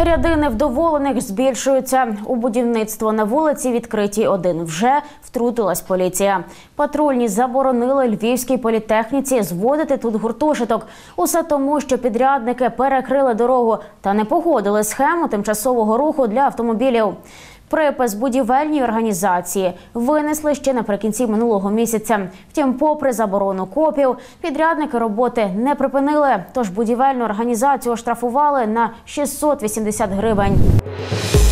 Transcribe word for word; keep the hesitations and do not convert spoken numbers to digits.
Ряди невдоволених збільшуються. У будівництво на вулиці Відкритій один вже втрутилась поліція. Патрульні заборонили Львівській політехніці зводити тут гуртожиток. Усе тому, що підрядники перекрили дорогу та не погодили схему тимчасового руху для автомобілів. Припис будівельній організації винесли ще наприкінці минулого місяця. Втім, попри заборону копів, підрядники роботи не припинили, тож будівельну організацію оштрафували на шістсот вісімдесят гривень.